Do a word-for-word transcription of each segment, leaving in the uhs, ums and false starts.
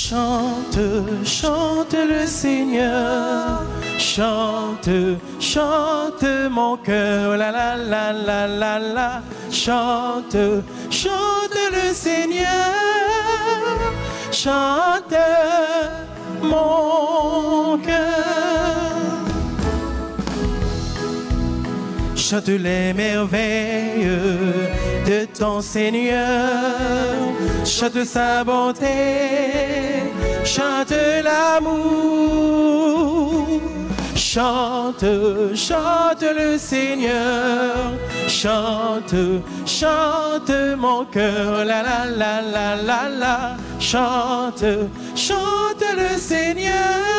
Chante, chante le Seigneur. Chante, chante mon cœur. La la la la la la. Chante, chante le Seigneur. Chante mon cœur. Chante les merveilles de ton Seigneur. Chante sa bonté. Chante l'amour. Chante, chante le Seigneur. Chante, chante mon cœur. La la la la la la. Chante, chante le Seigneur.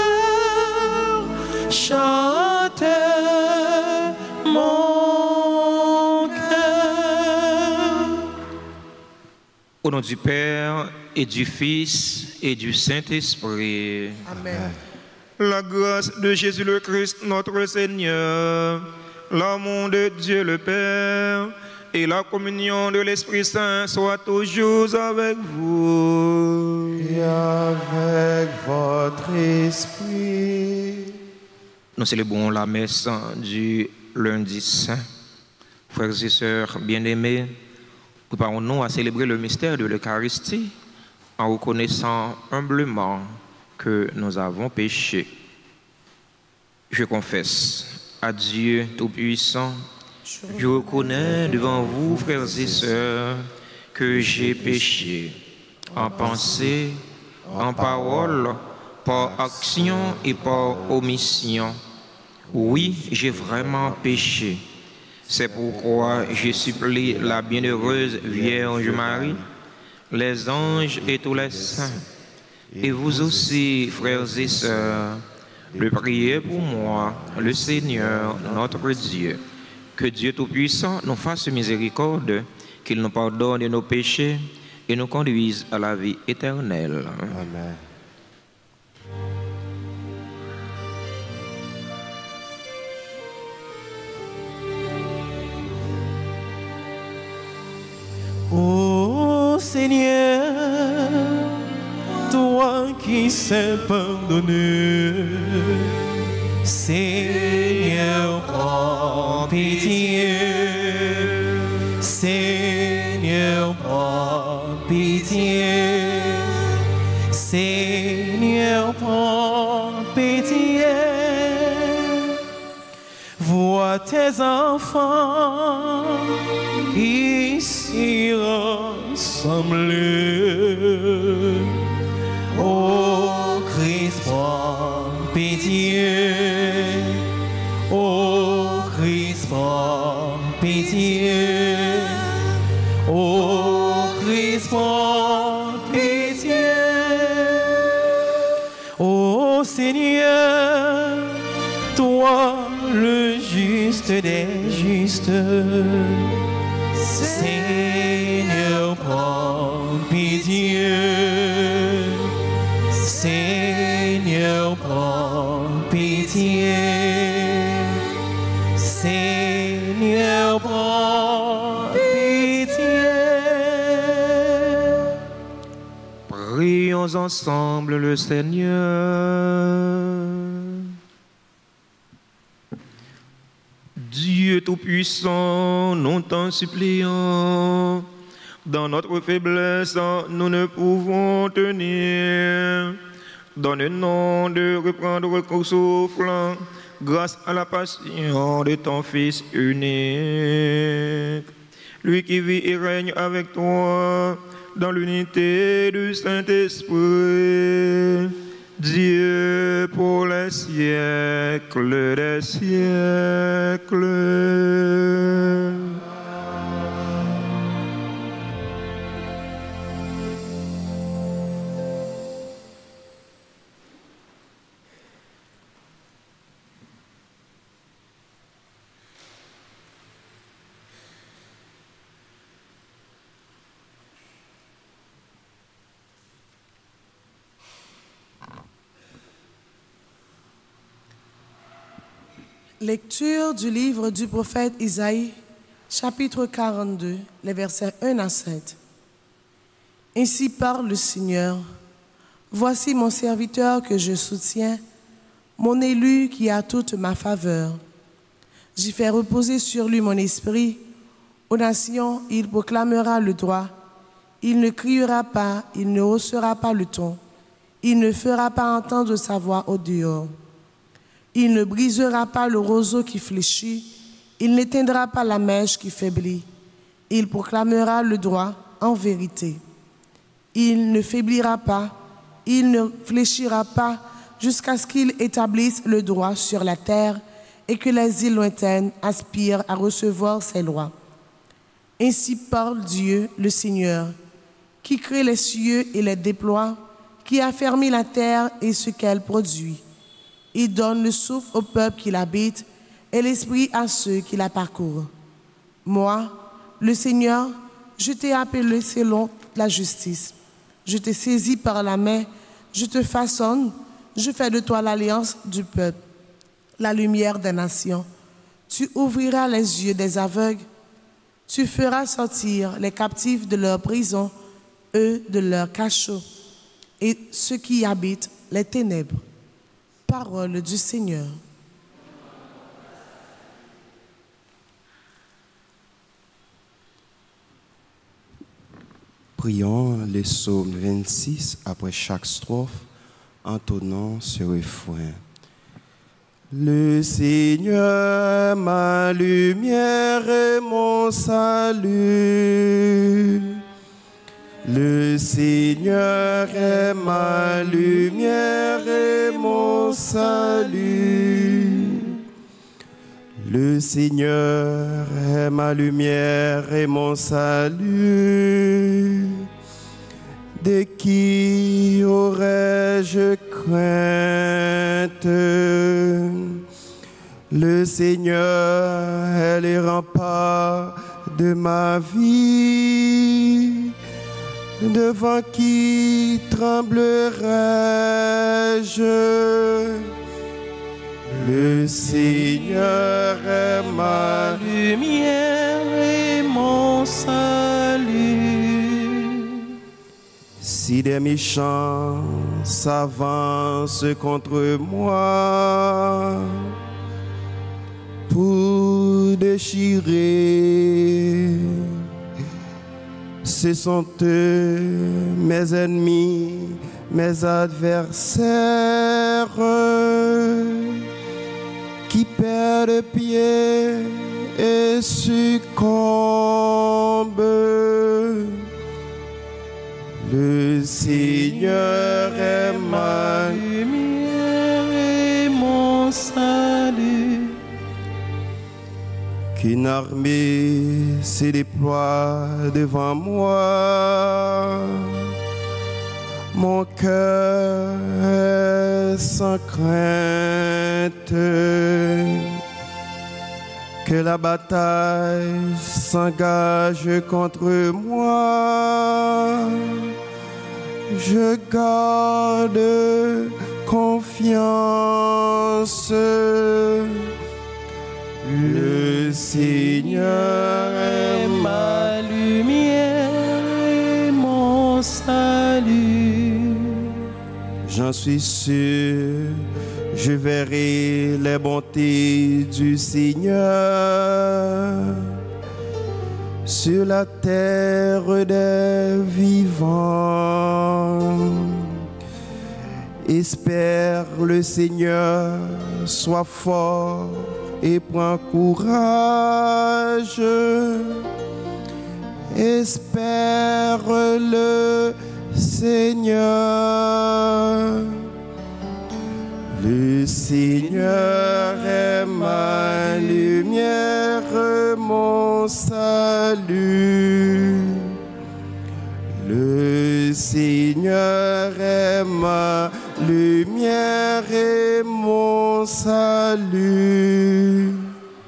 Chante mon cœur. Au nom du Père et du Fils et du Saint-Esprit. Amen. La grâce de Jésus le Christ, notre Seigneur, l'amour de Dieu le Père et la communion de l'Esprit Saint soient toujours avec vous. Et avec votre esprit. Nous célébrons la messe du lundi saint. Frères et sœurs bien-aimés, préparons-nous à célébrer le mystère de l'Eucharistie en reconnaissant humblement que nous avons péché. Je confesse à Dieu Tout-Puissant, je reconnais devant vous, frères et sœurs, que j'ai péché en pensée, en parole, par action et par omission. Oui, j'ai vraiment péché. C'est pourquoi je supplie la bienheureuse Vierge Marie, les anges et tous les saints, et vous aussi, frères et sœurs, de prier pour moi, le Seigneur, notre Dieu. Que Dieu Tout-Puissant nous fasse miséricorde, qu'il nous pardonne de nos péchés et nous conduise à la vie éternelle. Amen. Ô Seigneur, toi qui sais pardonner, Seigneur, prends pitié. Seigneur, prends pitié. Seigneur, prends pitié. Vois tes enfants ici rassemblés. Ô Christ, prends pitié. Ô Christ, prends pitié. Ô Christ, prends pitié. Ô Seigneur, toi le juste des justes, Seigneur, prends pitié. Seigneur, prends pitié. Seigneur, prends pitié. Prions ensemble le Seigneur. Dieu Tout-Puissant, nous t'en supplions, dans notre faiblesse, nous ne pouvons tenir. Donne-nous de reprendre le souffle grâce à la passion de ton Fils unique. Lui qui vit et règne avec toi dans l'unité du Saint-Esprit, Dieu pour les siècles des siècles. Lecture du livre du prophète Isaïe, chapitre quarante-deux, les versets un à sept. Ainsi parle le Seigneur. Voici mon serviteur que je soutiens, mon élu qui a toute ma faveur. J'y fais reposer sur lui mon esprit. Aux nations, il proclamera le droit. Il ne criera pas, il ne haussera pas le ton. Il ne fera pas entendre sa voix au dehors. Il ne brisera pas le roseau qui fléchit. Il n'éteindra pas la mèche qui faiblit. Il proclamera le droit en vérité. Il ne faiblira pas, il ne fléchira pas jusqu'à ce qu'il établisse le droit sur la terre et que les îles lointaines aspirent à recevoir ses lois. Ainsi parle Dieu, le Seigneur, qui crée les cieux et les déploie, qui affermit la terre et ce qu'elle produit. Il donne le souffle au peuple qui l'habite et l'esprit à ceux qui la parcourent. Moi, le Seigneur, je t'ai appelé selon la justice. Je t'ai saisi par la main, je te façonne, je fais de toi l'alliance du peuple, la lumière des nations. Tu ouvriras les yeux des aveugles, tu feras sortir les captifs de leur prison, eux de leur cachot, et ceux qui y habitent les ténèbres. Parole du Seigneur. Prions les psaumes vingt-six après chaque strophe, entonnant ce refrain. Le Seigneur, ma lumière et mon salut. Le Seigneur est ma lumière et mon salut. Le Seigneur est ma lumière et mon salut. De qui aurais-je crainte? Le Seigneur est le rempart de ma vie. Devant qui tremblerais-je? Le Seigneur est ma lumière et mon salut. Si des méchants s'avancent contre moi pour déchirer, ce sont eux, mes ennemis, mes adversaires, qui perdent pied et succombent. Le Seigneur est ma lumière et mon salut. Qu'une armée se déploie devant moi. Mon cœur est sans crainte. Que la bataille s'engage contre moi. Je garde confiance. Le Seigneur est ma lumière et mon salut. J'en suis sûr, je verrai les bontés du Seigneur sur la terre des vivants. Espère le Seigneur, sois fort et prends courage. Espère le Seigneur. Le Seigneur est ma lumière, mon salut. Le Seigneur est ma lumière et mon salut.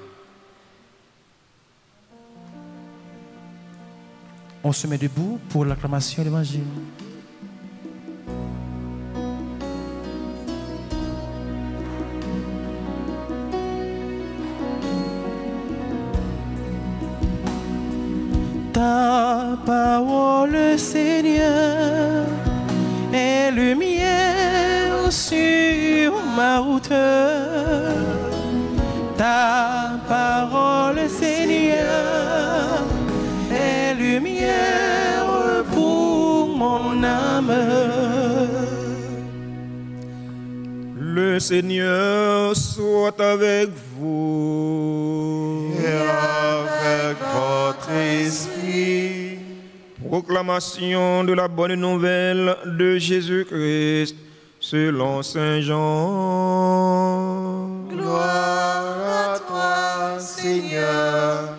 On se met debout pour l'acclamation de l'Évangile. Ta parole, Seigneur, est lumière sur ma hauteur. Ta parole, Seigneur, est lumière pour mon âme. Le Seigneur soit avec vous et avec votre esprit. Proclamation de la bonne nouvelle de Jésus-Christ selon Saint Jean. Gloire à toi, Seigneur.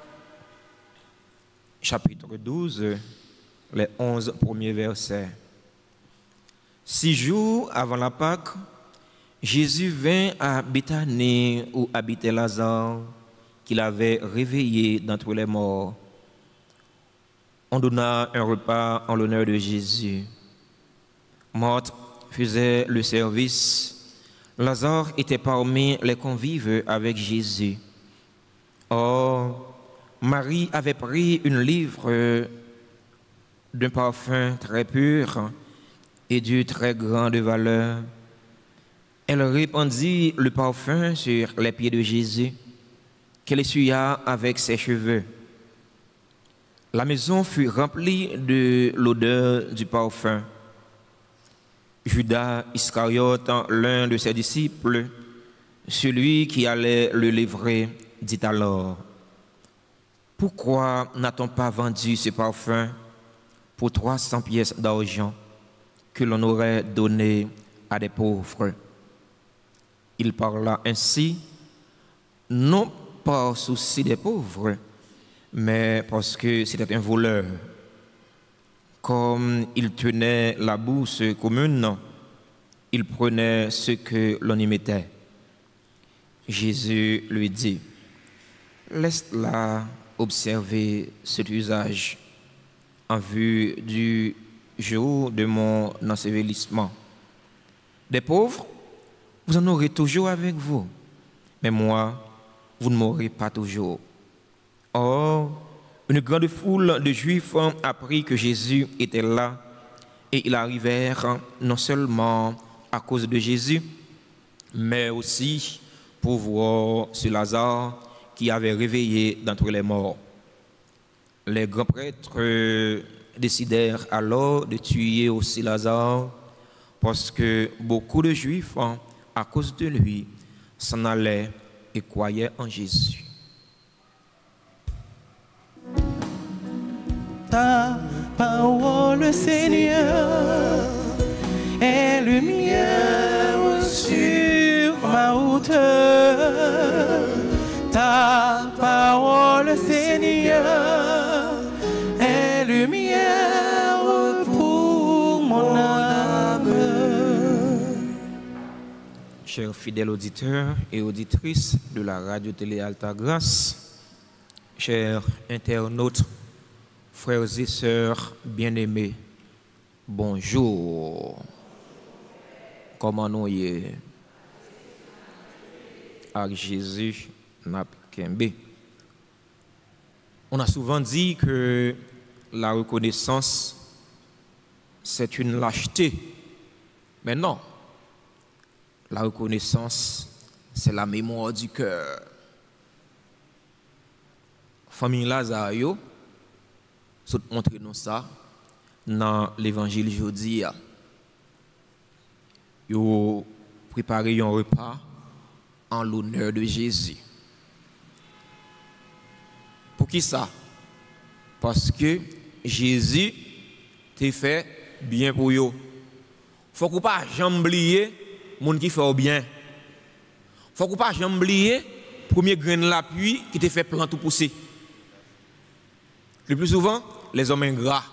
Chapitre douze, les onze premiers versets. Six jours avant la Pâque, Jésus vint à Béthanie où habitait Lazare, qu'il avait réveillé d'entre les morts. On donna un repas en l'honneur de Jésus. Marthe faisait le service. Lazare était parmi les convives avec Jésus. Or, Marie avait pris une livre d'un parfum très pur et de très grande valeur. Elle répandit le parfum sur les pieds de Jésus, qu'elle essuya avec ses cheveux. La maison fut remplie de l'odeur du parfum. Judas Iscariote, l'un de ses disciples, celui qui allait le livrer, dit alors: pourquoi n'a-t-on pas vendu ce parfum pour trois cents pièces d'argent que l'on aurait donné à des pauvres? Il parla ainsi, non par souci des pauvres, mais parce que c'était un voleur. Comme il tenait la bourse commune, il prenait ce que l'on y mettait. Jésus lui dit: laisse-la observer cet usage en vue du jour de mon ensevelissement. Des pauvres, vous en aurez toujours avec vous, mais moi, vous ne m'aurez pas toujours. Or, une grande foule de Juifs apprit que Jésus était là, et ils arrivèrent non seulement à cause de Jésus, mais aussi pour voir ce Lazare qui avait réveillé d'entre les morts. Les grands prêtres décidèrent alors de tuer aussi Lazare, parce que beaucoup de Juifs, à cause de lui, s'en allaient et croyaient en Jésus. Ta parole, Seigneur, est lumière sur ma hauteur. Ta parole, Seigneur, est lumière pour mon âme. Chers fidèles auditeurs et auditrices de la radio-télé Alta Grâce, chers internautes, frères et sœurs bien-aimés, bonjour. Comment nous y avec Jésus n'a kembe. On a souvent dit que la reconnaissance c'est une lâcheté, mais non. La reconnaissance c'est la mémoire du cœur. Famille Lazare yo tout montrer nous ça dans l'évangile aujourd'hui. Yo préparé un repas en l'honneur de Jésus. Pour qui ça? Parce que Jésus t'a fait bien pour yo. Faut qu'on pas jamais oublier moun qui fait bien. Faut qu'on pas jamais oublier premier grain de la pluie qui t'a fait planter pousser. Le plus souvent, les hommes ingrats.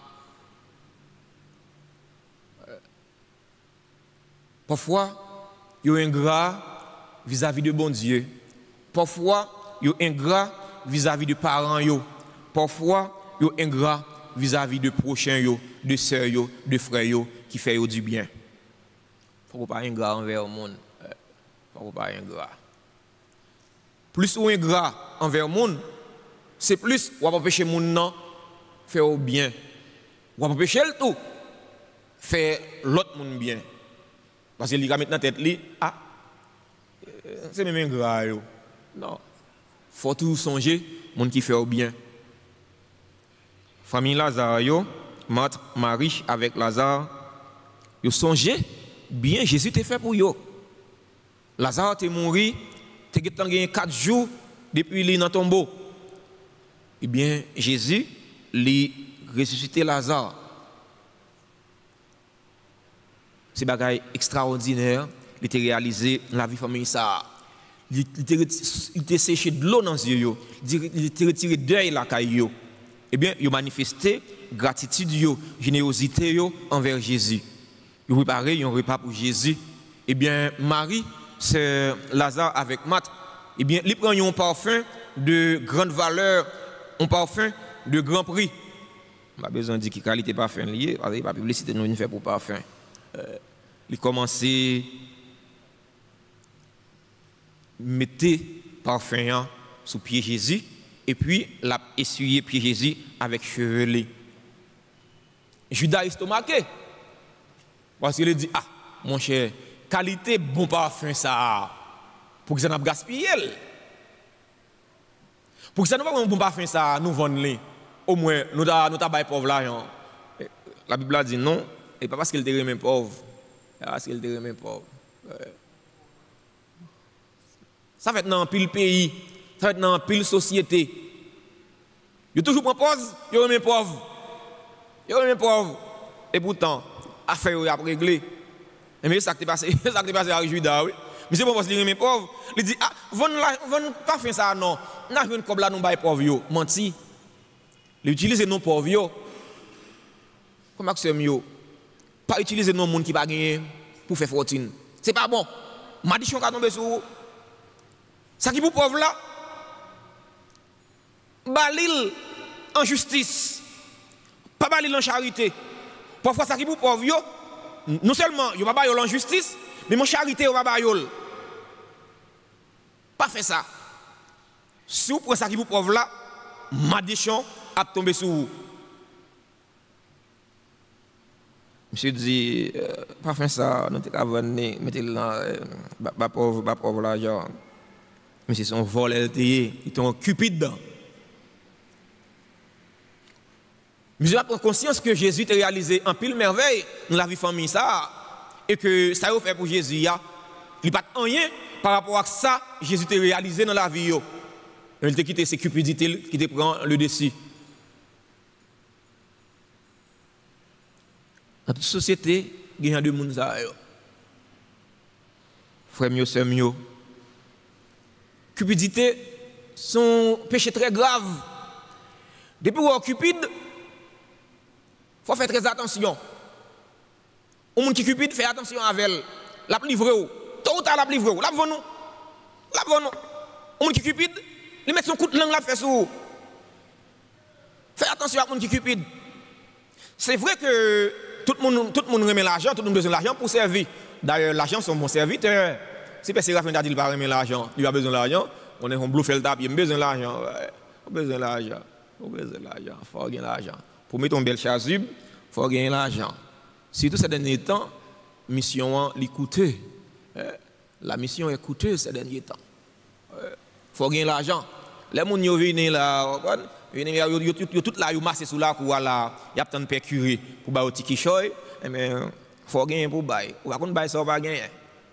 Parfois, ils sont ingrats vis-à-vis de bon Dieu. Parfois, ils sont ingrats vis-à-vis de parents. Parfois, ils sont ingrats vis-à-vis de prochains, de sœurs, de frères qui font du bien. Il ne faut pas être ingrat envers le monde. Il ne faut pas être ingrat. Plus ou ingrat envers le monde, c'est plus ou pas empêcher mon non faire au bien. Ou pas empêcher le tout faire l'autre monde bien. Parce qu'il a maintenant tête li, ah, c'est même grave. Non. Faut toujours songer, monde qui fait au bien. Famille Lazare, yo, Marthe, Marie avec Lazare, yo songez bien, Jésus t'a fait pour yo. Lazare t'est mort, t'es gagné quatre jours depuis qu'il est dans le tombeau. Eh bien, Jésus, lui ressuscité Lazare. C'est un bagage extraordinaire, il a réalisé dans la vie de famille ça. Il a séché de l'eau dans les yeux, il a retiré deuil la caille. Eh bien, il a manifesté gratitude, générosité envers Jésus. Il a préparé un repas pour Jésus. Eh bien, Marie, c'est Lazare avec Marthe. Eh bien, il prend un parfum de grande valeur, un parfum de grand prix. Je n'ai pas besoin de dire que qualité parfum lié, parce que la publicité nous fait pour parfum. Euh, il a commencé à mettre parfum sous pied Jésus et puis l'a essuyé pied Jésus avec chevelé. Judas estomaqué parce qu'il a dit ah mon cher qualité bon parfum ça pour que ça n'a pas gaspillé pour que ça n'a pas bon parfum ça nous vendons au moins nous ta nous ta bail pauvre l'argent. La Bible a dit non et pas parce qu'il était même pauvre. Parce qu'il était même pauvre. Ça fait dans pile pays, ça fait dans pile société. Yo toujours prend pause, yo même pauvre. Yo même pauvre. Et pourtant, affaire yo a réglé. Mais ça qui passé, ça qui passé avec Judas oui. Mais c'est bon parce qu'il est même pauvre. Il dit ah, vont vont pas faire ça non. N'a une comme là nous bail pauvre yo, menti. Il utilise non pauvre yo. Comment que c'est mieux? Pas utiliser non monde qui pas gagner pour faire fortune. C'est pas bon. Maldition ka tomber sur ça qui pour pauvre là. Balil en justice. Pas balil en charité. Parfois ça qui pour pauvre yo, non seulement yo pas ba yo en justice, mais mon charité yo pas ba yo. Pas fait ça. Si vous prenez ça qui pour pauvre là, maldition a tomber sur vous. Monsieur dit, euh, pas faire ça, nous t'es venir, mettez-le là, pas pauvre, pas pauvre l'argent. Mais c'est son vol L T E, ils t'ont cupide dedans. Monsieur a pris conscience que Jésus t'a réalisé en pile merveille dans la vie de famille ça, et que ça a fait pour Jésus, il n'y a pas rien par rapport à ça, Jésus t'a réalisé dans la vie. Il t'a quitté ses cupidités qui te prend le dessus. Dans toute société, il y a deux mondes. Frère mieux, c'est mieux. Cupidité, c'est un péché très grave. Depuis qu'on est cupide, il faut faire très attention. Un monde qui est cupide, fait attention avec elle. La livre, tôt ou tard, la livre, la vend nous. La vend nous. Un monde qui est cupide, il met son coup de langue là, fait sous. Fais attention à un monde qui est cupide. C'est vrai que tout le monde, tout le monde remet l'argent, tout le monde a besoin de l'argent pour servir. D'ailleurs, l'argent, c'est un bon serviteur. Si personne ne dit qu'il va remettre l'argent, il a besoin de l'argent, on est un bluff le tap, il a besoin de l'argent. On a besoin de l'argent. On a besoin de l'argent. Il faut gagner l'argent. Pour mettre un bel chasuble, il faut gagner l'argent. Surtout ces derniers temps, la mission est coûteuse. La mission est coûteuse ces derniers temps. Il faut gagner l'argent. Les gens qui viennent là, ils sont tous là, ils massent sous la cour là, ils attendent de percurer pour bailler au tiki choy, mais il faut gagner pour bailler. Ou pas qu'on baille ça, on va gagner.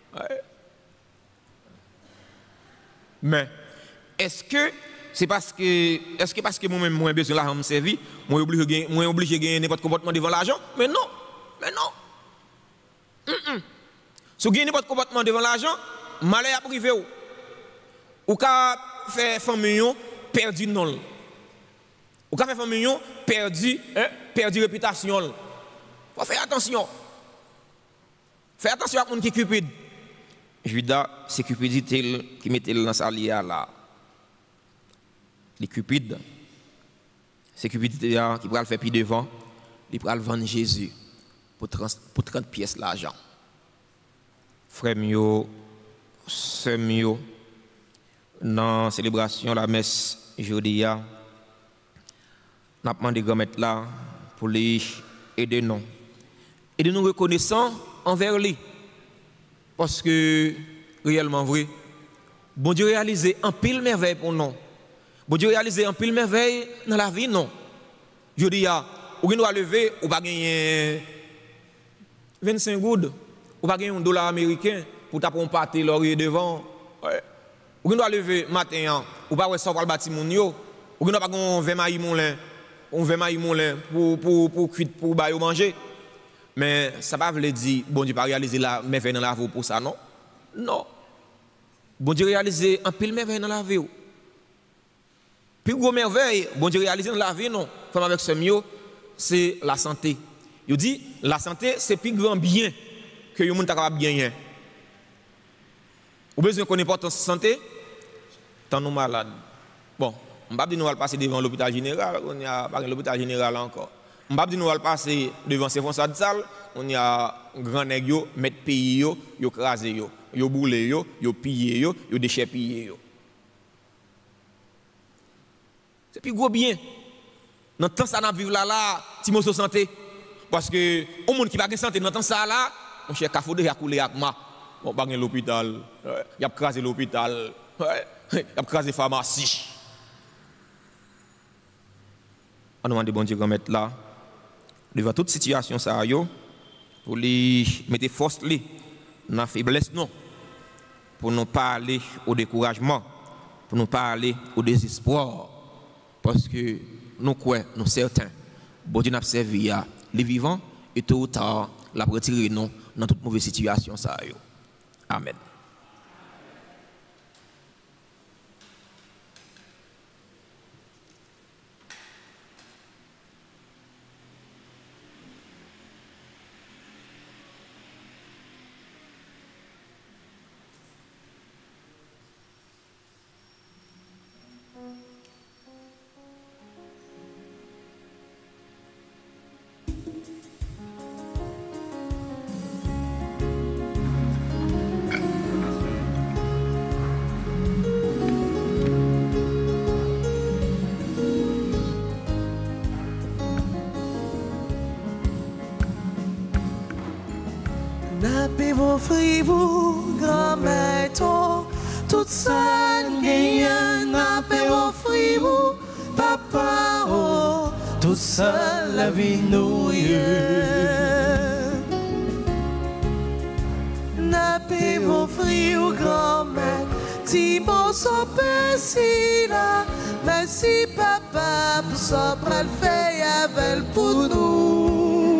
Mais est-ce que c'est parce que est-ce que parce que moi-même moi besoin de l'argent me servir, moi obligé moi obligé gagner n'importe comportement devant l'argent? Mais non. Mais non. Mm -mm. Si vous gagnez n'importe comportement devant l'argent, malheur à privé ou. Ou ka faire famille perdu non. Ou ka faire famille perdu hein, perdu réputation. Faut faire attention. Fais attention à mon qui cupide. Judas, c'est cupidité qui mettait dans sa lia là. Les cupides, c'est cupidité qui va le faire puis devant, il va le vendre Jésus pour trente pièces l'argent. Frère mio, sœur mio, dans la célébration la messe jeudi, n'a demandé grand maître là pour les aider nous. Et de nous reconnaissant envers lui. Parce que, réellement vrai, bon Dieu réalisé un pile merveille pour nous. Bon Dieu réalisé un pile merveille dans la vie, non. Je dis, ou doit lever, ou pas gagner vingt-cinq goudes, ou pas gagner un dollar américain pour taper un pâté laurier devant. Ouais. Ou doit lever matin, ou pas sortir le bâtiment, ou doit pas gagner vingt mailles moulin, ou vingt mailles moulin pour pour pour cuire pour bailler manger. Mais ça ne veut pas dire bon Dieu pas réaliser la merveille dans la vie pour ça, non? Non. Bon Dieu réaliser un pile merveille dans la vie. Puis gros merveille, bon Dieu réaliser dans la vie, non? Comme avec ce mieux, c'est la santé. Il dit la santé c'est plus grand bien que le monde capable gagner. Ou besoin qu'on l'importance de la santé, tant nous malades. Bon, on va dire nous allons passer devant l'hôpital général, on y a pas l'hôpital général encore. On va dire nous allons passer devant ces fonctions de salle, on y a grand nèg yo, mettre pays yo, yo crasé yo, yo boulé yo, yo pillé yo, yo déchet pillé yo. C'est plus gros bien. Dans temps ça n'a vivre là là, ti mo santé parce que au monde qui pas de santé dans temps ça là, mon cher Kafode y a coulé avec moi. Bon pas l'hôpital, y a crasé l'hôpital, y a crasé pharmacie. On demande bon Dieu remettre là devant toute situation ça yo pour lui mettre force li dans la faiblesse non pour nous parler au découragement pour nous parler au désespoir parce que nous croyons nous certains bon Dieu n'a servi à les vivants et tôt ou tard la retirer nous dans toute mauvaise situation ça yo. Amen. Offrez-vous, grand-mère, toute seule, gagne, n'a pas offrez-vous, papa, oh, toute seule, la vie nous n'a pas offrez-vous, grand-mère, si bon son si là, merci, papa, pour ça, pour le faire avec pour nous.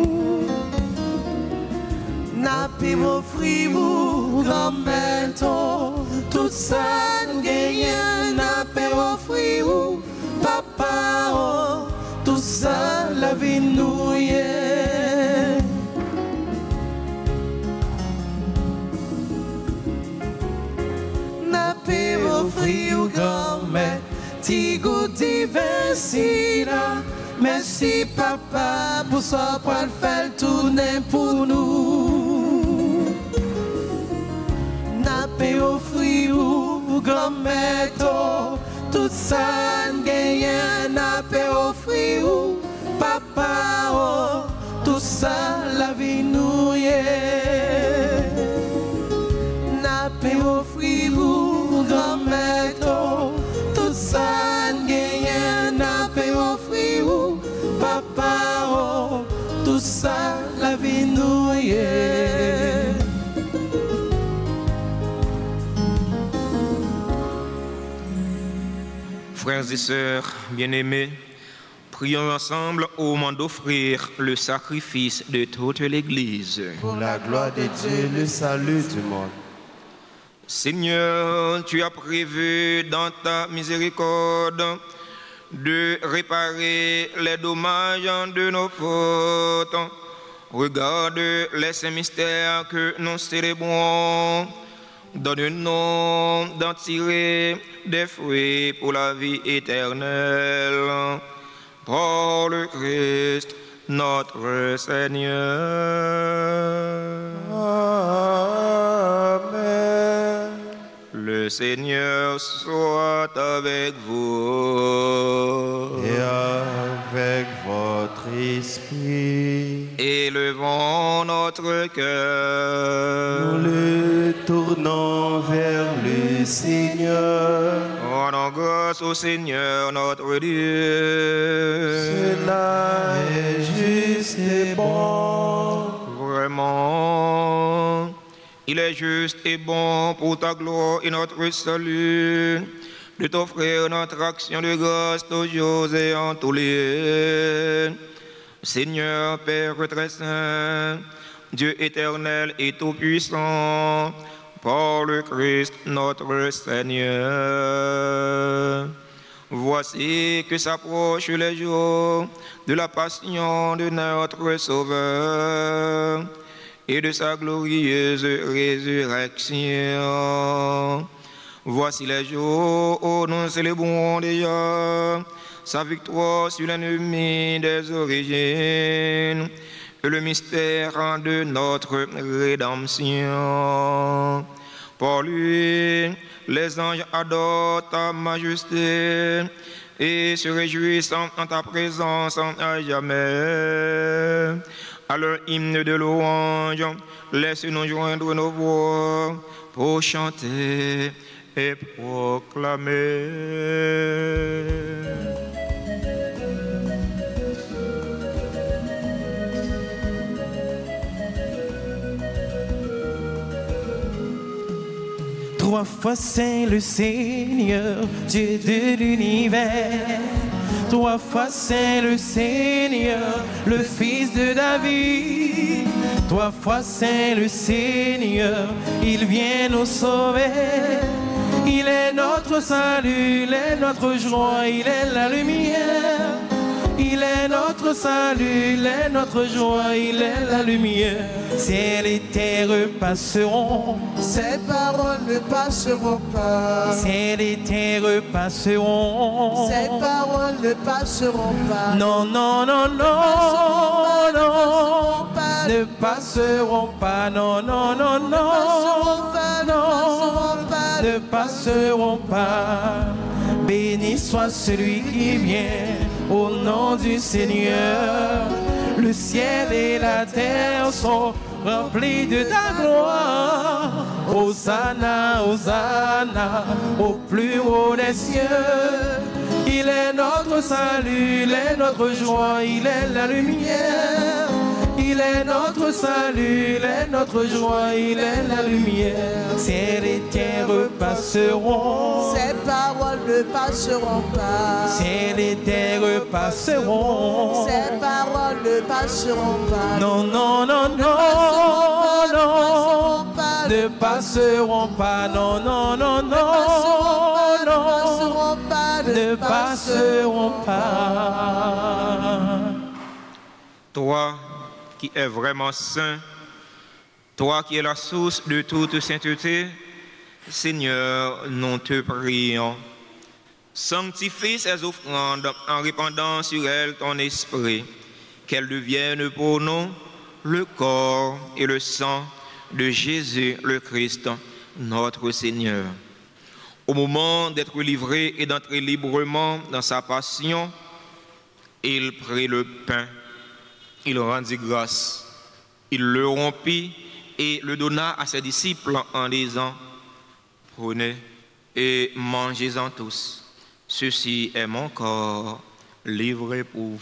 N'a pas offrez-vous, grand-mère, tout ça gagne, n'a pas offrez-vous, papa, oh, tout ça la vie nous est. N'a pas offrez-vous, grand-mère, ti goût divin si là, merci, papa, pour ça, pour le faire tourner pour nous. N'a pas offrez-vous, grand-mère, tout ça gagne, n'a pas offrez-vous, papa, oh, tout ça la vie nous est. N'a pas offrez-vous, grand-mère, tout ça gagne, n'a pas offrez-vous, papa, oh, tout ça la vie nous est. Frères et sœurs bien-aimés, prions ensemble au moment d'offrir le sacrifice de toute l'Église. Pour la gloire de Dieu, le salut du monde. Seigneur, tu as prévu dans ta miséricorde de réparer les dommages de nos fautes. Regarde les saints mystères que nous célébrons. Donne-nous d'en tirer des fruits pour la vie éternelle. Par le Christ, notre Seigneur. Amen. Le Seigneur soit avec vous. Et avec votre esprit. Élevons notre notre cœur. Nous le tournons vers le Seigneur. Rendons grâce au Seigneur notre Dieu. Cela est juste et bon. Vraiment, il est juste et bon pour ta gloire et notre salut de t'offrir notre action de grâce tous jours et en tous lieux. Seigneur, Père très saint, Dieu éternel et tout-puissant, par le Christ notre Seigneur. Voici que s'approchent les jours de la passion de notre Sauveur et de sa glorieuse résurrection. Voici les jours où nous célébrons déjà sa victoire sur l'ennemi des origines et le mystère de notre rédemption. Par lui, les anges adorent ta majesté et se réjouissent en ta présence à jamais. À leur hymne de louange, laisse-nous joindre nos voix pour chanter et proclamer. Trois fois saint le Seigneur, Dieu de l'univers. Trois fois saint le Seigneur, le Fils de David. Trois fois saint le Seigneur, il vient nous sauver. Il est notre salut, il est notre joie, il est la lumière. Il est notre salut, il est notre joie, il est la lumière. Ciel et terre passeront, Ces paroles ne passeront pas. ciel et terre passeront. Ces paroles ne passeront pas. Non, non, non, non, non, ne passeront pas, non, non, non, non, non, ne passeront pas. Béni soit celui qui vient au nom du Seigneur. Le ciel et la terre sont remplis de ta gloire. Hosanna, Hosanna, au plus haut des cieux. Il est notre salut, il est notre joie, il est la lumière. Il est notre salut, il est notre joie, il est la lumière. Ciel et terre passeront, Ces paroles ne passeront pas. ciel et terre passeront. Ces paroles ne passeront pas. Non, non, non, non, non, ne passeront pas, non, non, non, non, non, ne passeront pas. Toi qui es vraiment saint, toi qui es la source de toute sainteté, Seigneur, nous te prions. Sanctifie ces offrandes en répandant sur elles ton esprit, qu'elles deviennent pour nous le corps et le sang de Jésus le Christ, notre Seigneur. Au moment d'être livré et d'entrer librement dans sa passion, il prit le pain, il rendit grâce, il le rompit et le donna à ses disciples en disant: prenez et mangez-en tous. Ceci est mon corps livré pour vous.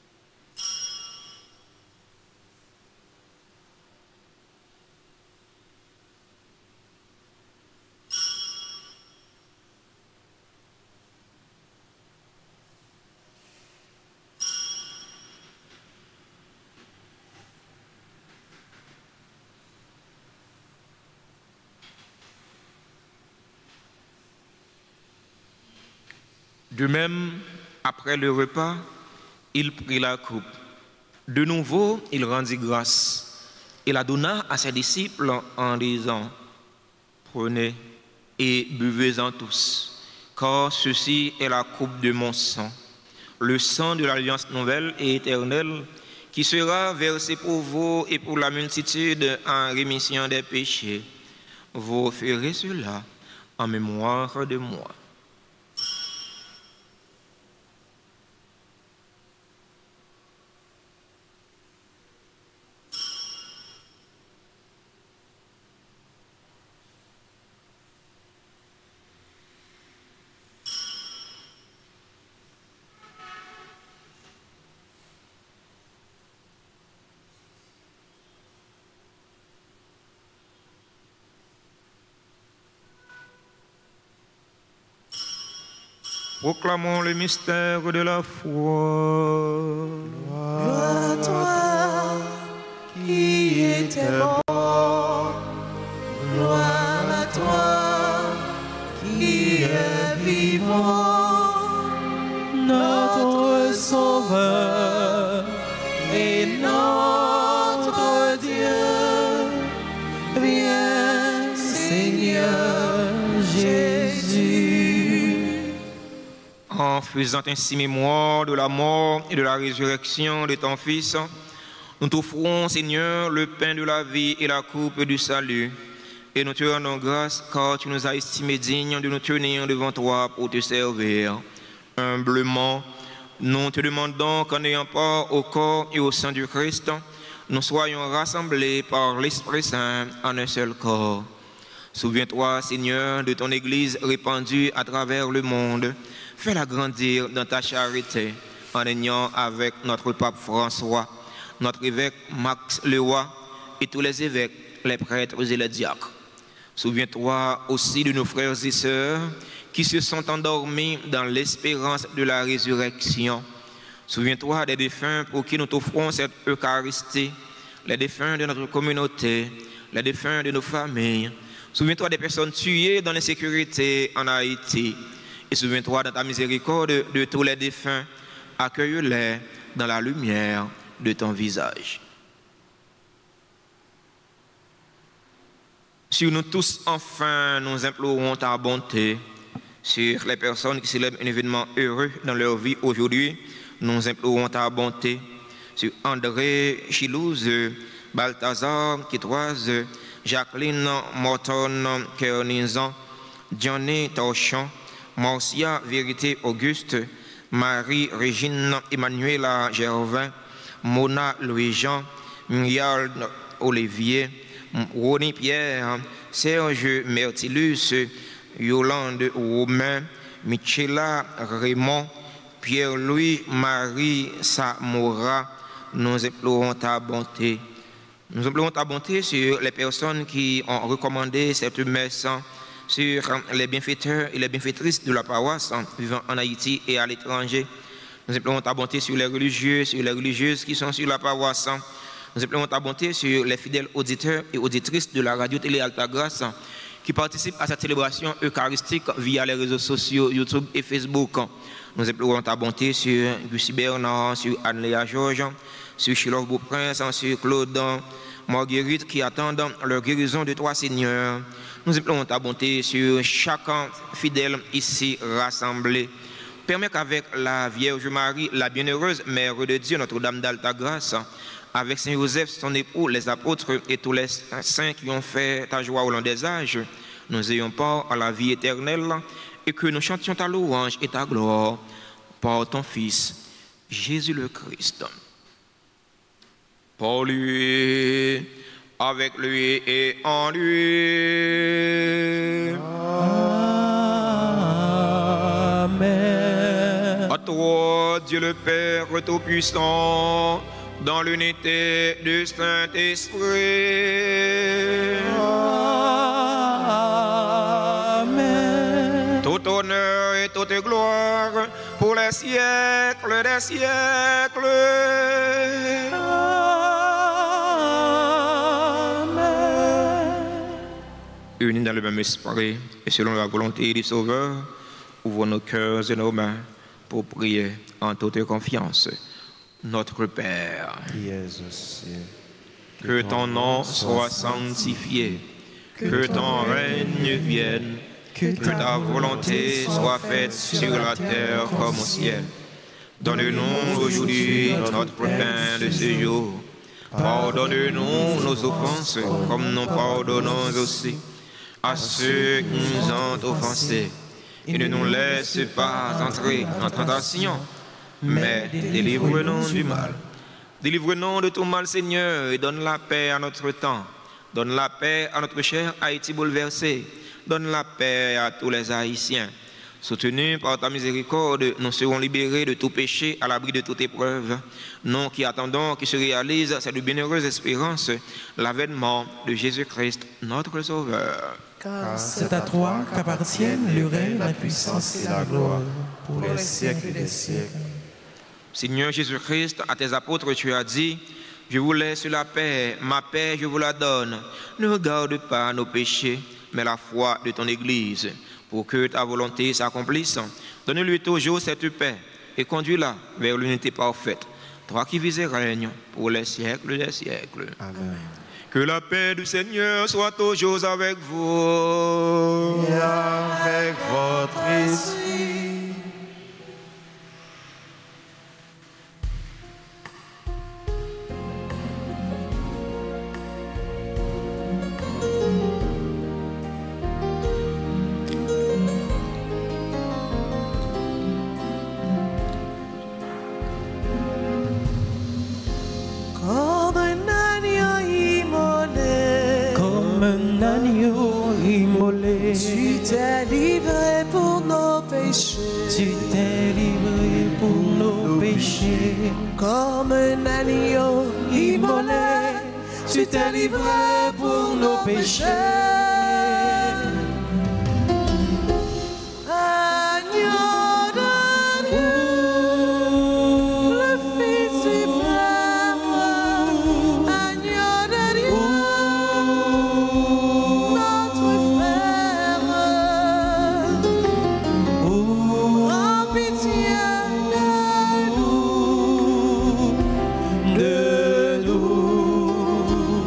De même, après le repas, il prit la coupe. De nouveau, il rendit grâce et la donna à ses disciples en disant: prenez et buvez-en tous, car ceci est la coupe de mon sang, le sang de l'alliance nouvelle et éternelle, qui sera versé pour vous et pour la multitude en rémission des péchés. Vous ferez cela en mémoire de moi. Proclamons le mystère de la foi. Gloire à toi qui étais mort. Gloire à toi qui est vivant. Notre Sauveur et notre Dieu. Viens, Seigneur Jésus. En faisant ainsi mémoire de la mort et de la résurrection de ton Fils, nous t'offrons, Seigneur, le pain de la vie et la coupe du salut. Et nous te rendons grâce car tu nous as estimés dignes de nous tenir devant toi pour te servir. Humblement, nous te demandons qu'en ayant part au corps et au sang du Christ, nous soyons rassemblés par l'Esprit Saint en un seul corps. Souviens-toi, Seigneur, de ton Église répandue à travers le monde. Fais-la grandir dans ta charité, en régnant avec notre pape François, notre évêque Max Leroy et tous les évêques, les prêtres et les diacres. Souviens-toi aussi de nos frères et sœurs qui se sont endormis dans l'espérance de la résurrection. Souviens-toi des défunts pour qui nous t'offrons cette Eucharistie, les défunts de notre communauté, les défunts de nos familles. Souviens-toi des personnes tuées dans l'insécurité en Haïti. Et souviens-toi dans ta miséricorde de tous les défunts, accueille-les dans la lumière de ton visage. Sur nous tous, enfin, nous implorons ta bonté. Sur les personnes qui célèbrent un événement heureux dans leur vie aujourd'hui, nous implorons ta bonté. Sur André Chilouze, Balthazar Kitroise, Jacqueline Morton Kernizan, Johnny Torchon, Marcia Vérité Auguste, Marie-Régine Emmanuela Gervin, Mona Louis-Jean, Muriel Olivier, Ronnie Pierre, Serge Mertilus, Yolande Romain, Michela Raymond, Pierre-Louis Marie Samora, nous implorons ta bonté. Nous implorons ta bonté sur les personnes qui ont recommandé cette messe, sur les bienfaiteurs et les bienfaitrices de la paroisse vivant en Haïti et à l'étranger. Nous implorons ta bonté sur les religieux, sur les religieuses qui sont sur la paroisse. Nous implorons ta bonté sur les fidèles auditeurs et auditrices de la radio-télé Alta Grâce qui participent à cette célébration eucharistique via les réseaux sociaux YouTube et Facebook. Nous implorons ta bonté sur Lucie Bernard, sur Anne-Léa Georges, sur Chilov Beauprince, sur Claude Marguerite qui attendent leur guérison de toi, Seigneur. Nous implorons ta bonté sur chacun fidèle ici rassemblé. Permets qu'avec la Vierge Marie, la bienheureuse Mère de Dieu, Notre-Dame d'Alta Grâce, avec Saint Joseph, son époux, les apôtres et tous les saints qui ont fait ta joie au long des âges, nous ayons part à la vie éternelle et que nous chantions ta louange et ta gloire par ton Fils, Jésus le Christ. Par lui, avec lui et en lui. Amen. À toi, Dieu le Père Tout-Puissant, dans l'unité du Saint-Esprit. Amen. Tout honneur et toute gloire pour les siècles des siècles. Unis dans le même esprit et selon la volonté du Sauveur, ouvrons nos cœurs et nos mains pour prier en toute confiance. Notre Père, qui es aux cieux, que ton nom soit sanctifié, que ton règne vienne, que ta volonté soit faite sur la terre comme au ciel. Donne-nous aujourd'hui notre pain de ce jour. Pardonne-nous nos offenses comme nous pardonnons aussi à ceux qui nous ont offensés. Et ne nous laisse pas entrer en tentation, mais délivre-nous du mal. Délivre-nous de tout mal, Seigneur, et donne la paix à notre temps. Donne la paix à notre cher Haïti bouleversé. Donne la paix à tous les Haïtiens. Soutenus par ta miséricorde, nous serons libérés de tout péché à l'abri de toute épreuve. Nous qui attendons qu'il se réalise cette bienheureuse espérance, l'avènement de Jésus-Christ, notre Sauveur. Car c'est à toi qu'appartiennent le règne, la puissance et la gloire pour les siècles des siècles. Seigneur Jésus-Christ, à tes apôtres, tu as dit, je vous laisse la paix, ma paix je vous la donne. Ne regarde pas nos péchés, mais la foi de ton Église, pour que ta volonté s'accomplisse. Donne-lui toujours cette paix et conduis-la vers l'unité parfaite. Toi qui vis et règnes pour les siècles des siècles. Amen. Que la paix du Seigneur soit toujours avec vous. Et avec votre esprit. Tu t'es livré pour nos péchés. Tu t'es livré pour nos péchés. Comme un agneau immolé, Tu t'es livré pour nos péchés. Agneau de Dieu, le Fils suprême. Agneau de Dieu, notre frère. Prends pitié de nous, De nous.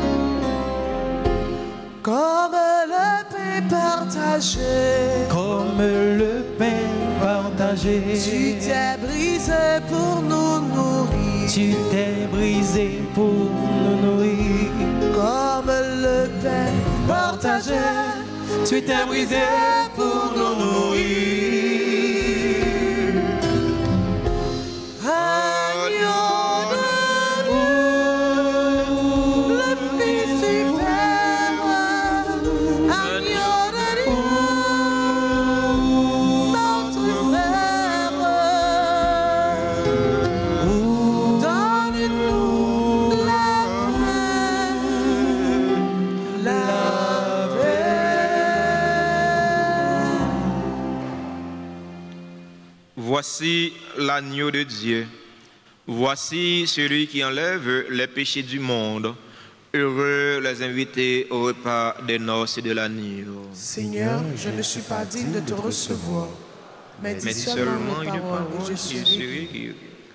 comme le pain partagé. Comme le pain partagé. Tu t'es brisé pour nous nourrir. Tu t'es brisé pour nous nourrir. Comme le pain partagé. Tu t'es brisé pour nous nourrir. Agneau de Dieu, le Fils suprême. Agneau de Dieu, notre frère. Donne-nous la paix, la paix. Voici l'agneau de Dieu. Voici celui qui enlève les péchés du monde. Heureux les invités au repas des noces de l'agneau. Seigneur, je ne suis pas digne de te recevoir, mais dis Mais dis seulement seulement mes une paroles et parole je et serai serai guéri. guéri.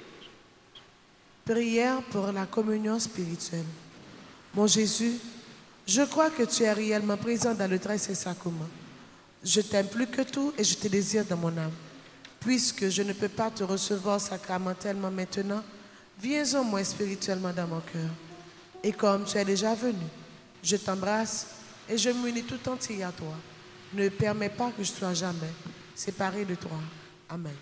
Prière pour la communion spirituelle. Mon Jésus, je crois que tu es réellement présent dans le très saint sacrement. Je t'aime plus que tout et je te désire dans mon âme. Puisque je ne peux pas te recevoir sacramentellement maintenant, viens en moi spirituellement dans mon cœur. Et comme tu es déjà venu, je t'embrasse et je m'unis tout entier à toi. Ne permets pas que je sois jamais séparé de toi. Amen.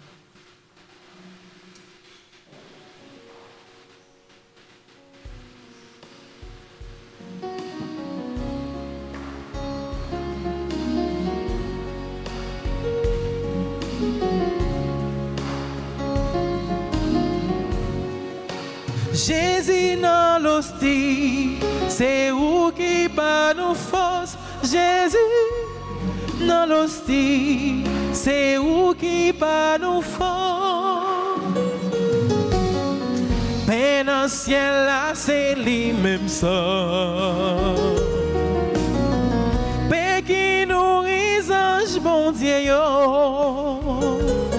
Jésus dans l'hostie, c'est où qui bat nos forces. Jésus dans l'hostie, c'est où qui bat nos forces. Mais dans le ciel là, c'est lui même ça. Paix qui nourrit ange bon Dieu yo.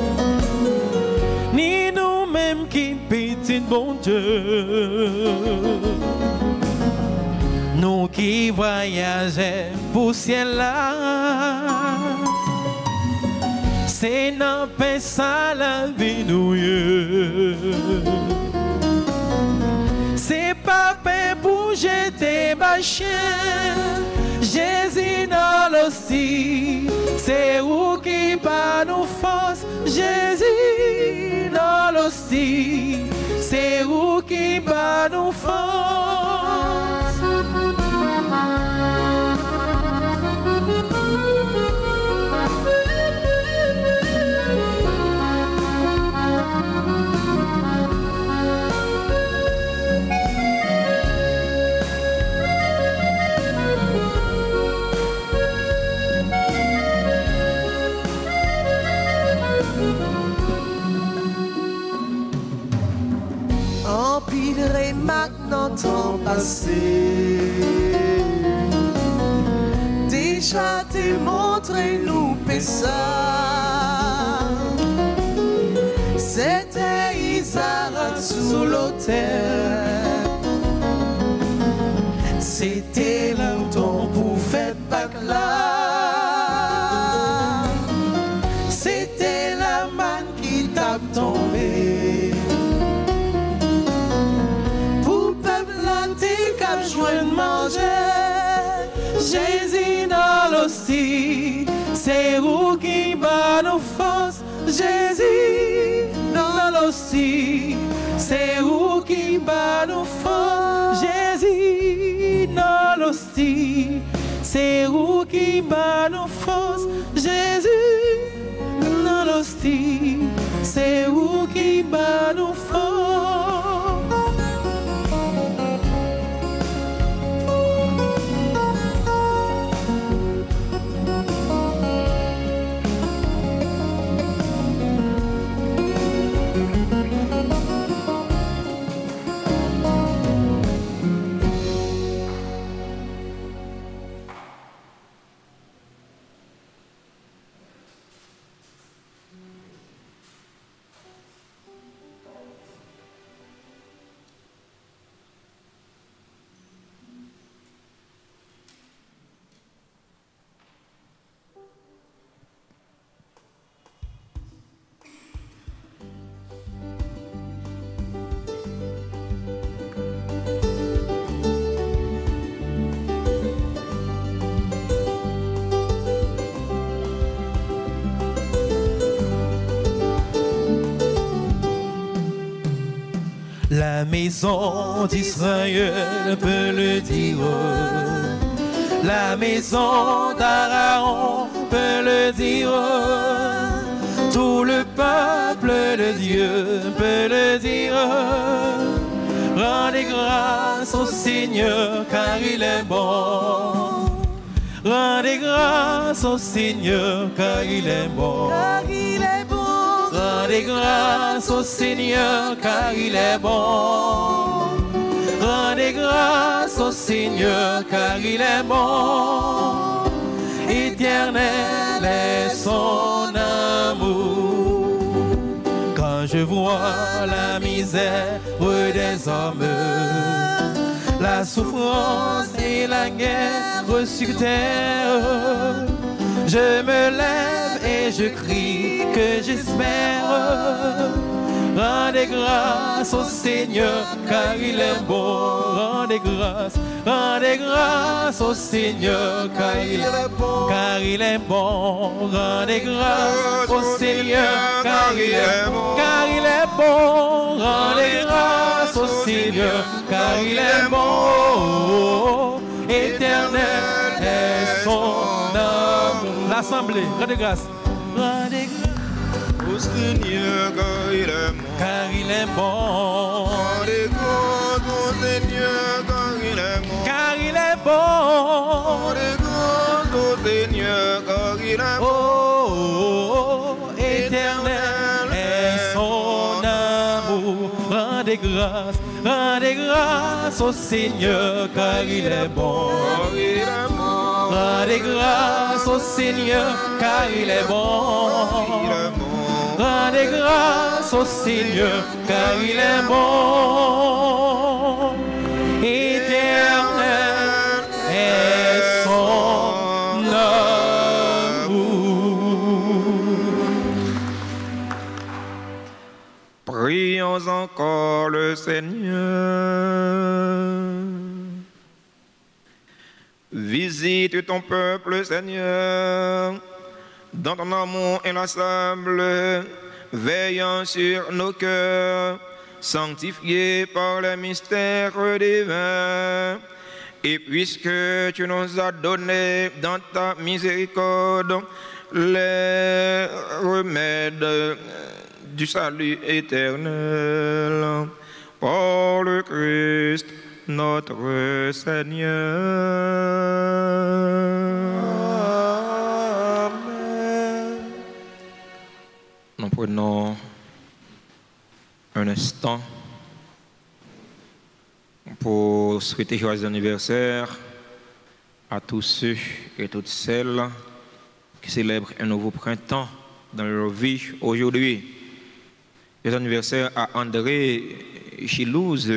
Ni nous-mêmes qui petit bon Dieu. Nous qui voyageons pour ciel là, c'est dans paix ça la vie nous. C'est pas paix pour jeter ma chien. Jésus dans l'hostie, c'est où qui bat nos forces. Jésus dans l'hostie, c'est où qui bat nos forces. passé. Déjà t'es montré nous pécheurs. C'était Isaac sous l'autel. C'était longtemps pour faire Pâques là. C'était la manne qui t'a tombé. Pour peuple là t'es cap joindre manger. Jésus dans l'hostie, c'est vous qui bat nos forces. Jésus dans l'hostie, c'est vous qui bat nos forces. Jésus dans l'hostie, c'est vous qui bat nos forces. Jésus dans l'hostie, c'est vous qui bat nos forces. La maison d'Israël peut le dire. La maison d'Aaron peut le dire. Tout le peuple de Dieu peut le dire. Rendez grâce au Seigneur car il est bon. Rendez grâce au Seigneur car il est bon. Car il est bon. Rendez grâce au Seigneur car il est bon. Rendez grâce au Seigneur car il est bon. Éternel est son amour. Quand je vois la misère des hommes, la souffrance et la guerre sur terre, je me lève et je crie que j'espère. Rendez grâce au Seigneur car il est bon. Rendez grâce, rendez grâce au Seigneur car il est bon. Car il est bon. Rendez grâce au Seigneur car il est bon. Car il est bon. Rendez grâce au Seigneur car il est bon. Éternel est son amour. L'assemblée, rendez grâce. Rendez grâce Au Seigneur car il est bon. Car il est bon. Rendez grâce au Seigneur car il est bon. Car il est bon. Rendez grâce au Seigneur car il est bon. Oh, oh, oh, éternel est son amour. Rendez grâce, rendez grâce au Seigneur car il est bon. Car il est bon. Rendez grâce au Seigneur car il est bon. Il est bon. Rendez grâce au Seigneur car il est bon. Éternel est son amour. Prions encore le Seigneur. Visite ton peuple, Seigneur, dans ton amour inlassable, veillant sur nos cœurs, sanctifiés par les mystères divins. Et puisque tu nous as donné dans ta miséricorde les remèdes du salut éternel, par le Christ notre Seigneur. Amen. Nous prenons un instant pour souhaiter joyeux anniversaire à tous ceux et toutes celles qui célèbrent un nouveau printemps dans leur vie aujourd'hui. Joyeux anniversaire à André Chilouze,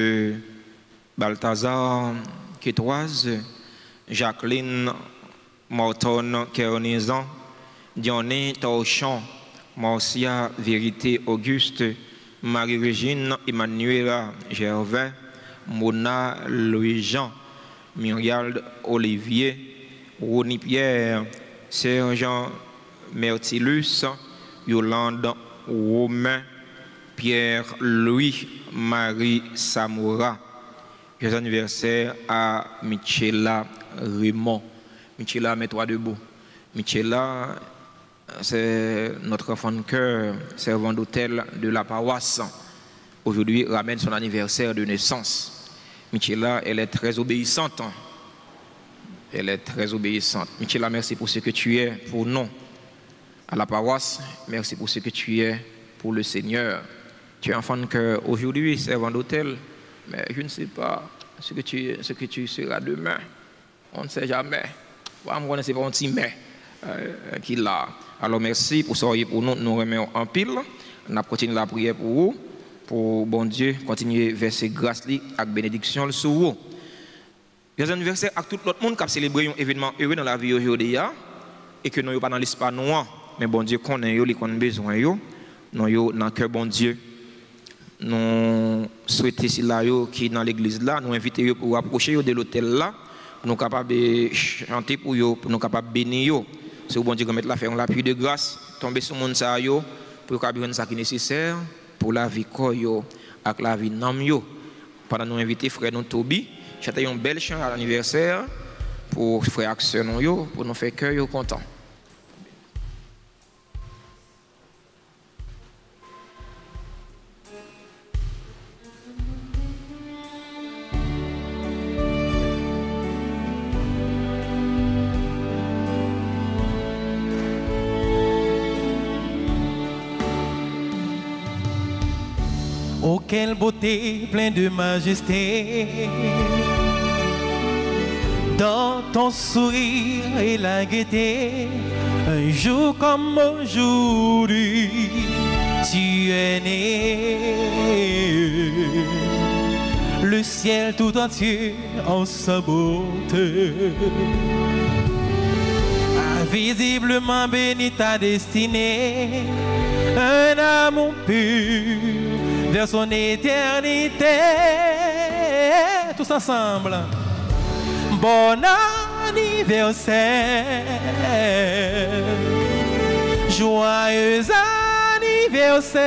Balthazar Quétoise, Jacqueline Morton Kernizan, Dionné Torchon, Marcia Vérité Auguste, Marie-Régine Emmanuela Gervais, Mona Louis-Jean, Myrial Olivier, Ronnie Pierre, Sergent Mertilus, Yolande Romain, Pierre-Louis Marie Samoura. Joyeux anniversaire à Michela Raymond. Michela, mets-toi debout. Michela, c'est notre enfant de cœur, servant d'hôtel de la paroisse. Aujourd'hui, ramène son anniversaire de naissance. Michela, elle est très obéissante. Elle est très obéissante. Michela, merci pour ce que tu es pour nous à la paroisse. Merci pour ce que tu es pour le Seigneur. Tu es enfant de cœur aujourd'hui, servant d'hôtel, mais je ne sais pas ce que tu, ce que tu seras demain. On ne sait jamais. Moi, je ne sais pas un petit mais euh, qui l'a. Alors merci pour ça pour nous, nous remettons en pile. On a continué la prière pour vous, pour bon Dieu continuer à verser grâce avec bénédiction sur vous. Joyeux anniversaire à tout l'autre monde qui a célébré un événement heureux dans la vie aujourd'hui et que nous n'avons pas dans l'espace noir, mais bon Dieu connaît eux, qu'on a besoin eux, nous yo dans cœur bon Dieu. Nous souhaitons si là yo qui dans l'église là, nous inviter eux pour approcher de l'hôtel là, pour nous capables de chanter pour eux, pour nous capables de bénir eux. C'est bon Dieu qui mettre la faire l'appui de grâce, tomber sur monde ça yo pour qu'il ça qui est nécessaire pour la vie yo avec la vie nam yo. Pendant nous inviter frère nous Toby, chanter un bel chant à l'anniversaire pour frère Axel nous yo pour nous faire cœur yo content. Oh, quelle beauté, plein de majesté, dans ton sourire et la gaieté, un jour comme aujourd'hui, tu es né. Le ciel tout entier en sa beauté, invisiblement béni ta destinée, un amour pur vers son éternité. Tous ensemble. Bon anniversaire, joyeux anniversaire.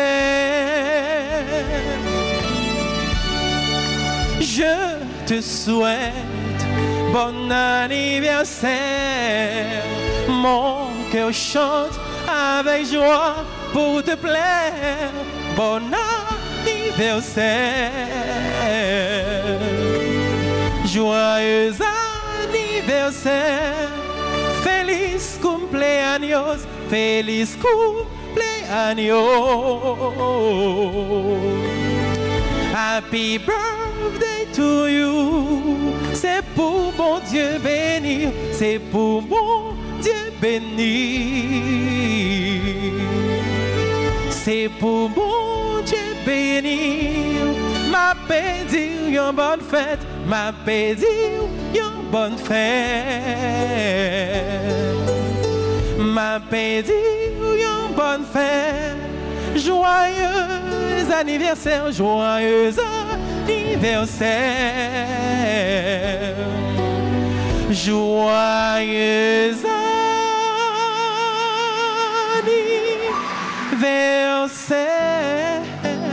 Je te souhaite bon anniversaire. Mon cœur chante avec joie pour te plaire. Bon anniversaire, joyeux anniversaire, feliz cumpleaños, feliz cumpleaños. Happy birthday to you, c'est pour mon Dieu béni, c'est pour mon Dieu béni, c'est pour mon Dieu béni. Ma pédie une bonne fête, ma pédie une bonne fête, ma pédie une bonne fête. Joyeux anniversaire, joyeux anniversaire, joyeux anniversaire.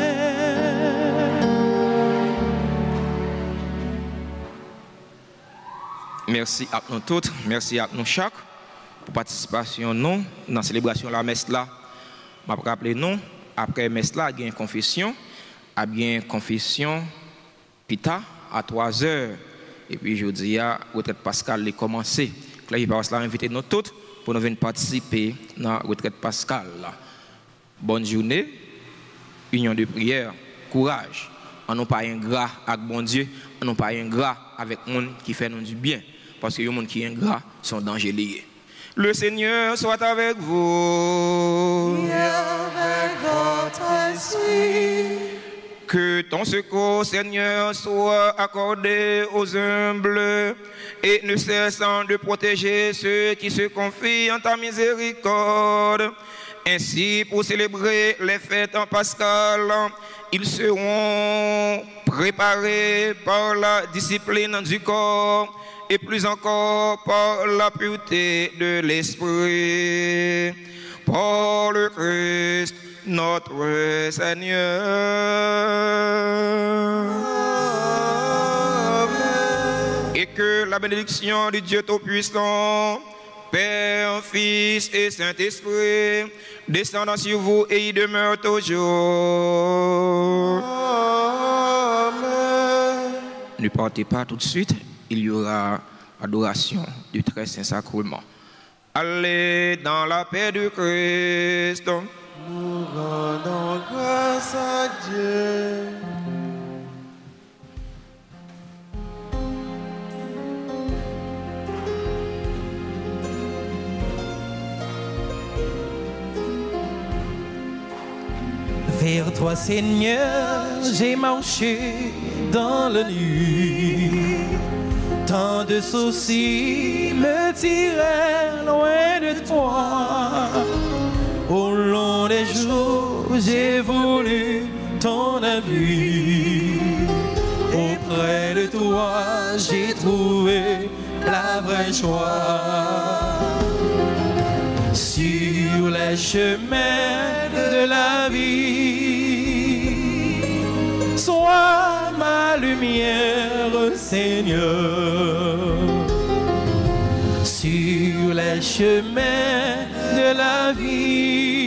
Merci à nous tous, merci à nous chaque pour participation nous dans la célébration de la messe là. Je vais rappeler nous, après la messe là, il y a une confession, il y a une confession pita à trois heures. Et puis je dis à retraite Pascal, est commencé. Là, il va inviter nous tous pour nous venir participer dans la retraite Pascal. Bonne journée, union de prière, courage. on n'a pas ingrat avec bon Dieu, on n'a pas ingrat avec les gens qui fait nous du bien. Parce que les gens qui sont ingrats sont dangereux. Le Seigneur soit avec vous. Et avec votre esprit. Que ton secours, Seigneur, soit accordé aux humbles et ne cessant de protéger ceux qui se confient en ta miséricorde. Ainsi, pour célébrer les fêtes en Pascal, ils seront préparés par la discipline du corps et plus encore par la pureté de l'esprit. Par le Christ, notre Seigneur. Amen. Et que la bénédiction du Dieu Tout-Puissant, Père, Fils et Saint-Esprit, descendant sur vous et y demeure toujours. Amen. Ne partez pas tout de suite, il y aura adoration du très saint sacrement. Allez dans la paix du Christ. Nous rendons grâce à Dieu. Vers toi, Seigneur, j'ai marché dans la nuit. Tant de soucis me tirèrent loin de toi. Au long des jours, j'ai voulu ton appui. Auprès de toi, j'ai trouvé la vraie joie. Sur les chemins de la vie, sois ma lumière, Seigneur. Sur les chemins de la vie,